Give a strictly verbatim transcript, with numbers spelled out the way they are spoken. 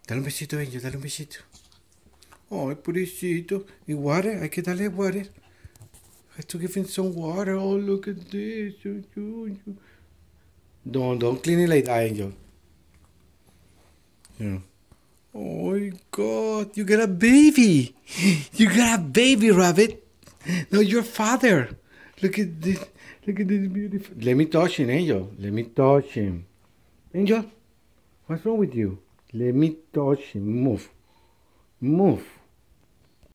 Dale un besito, Angel, dale un besito. Ay, pobrecito. Y water, hay que darle water. I have to give him some water. Oh, look at this. Don't, don't clean it like that, Angel. Yeah. Oh my God, you got a baby. You got a baby, Rabbit. No, your father. Look at this. Look at this beautiful. Let me touch him, Angel. Let me touch him. Angel, what's wrong with you? Let me touch him. Move. Move.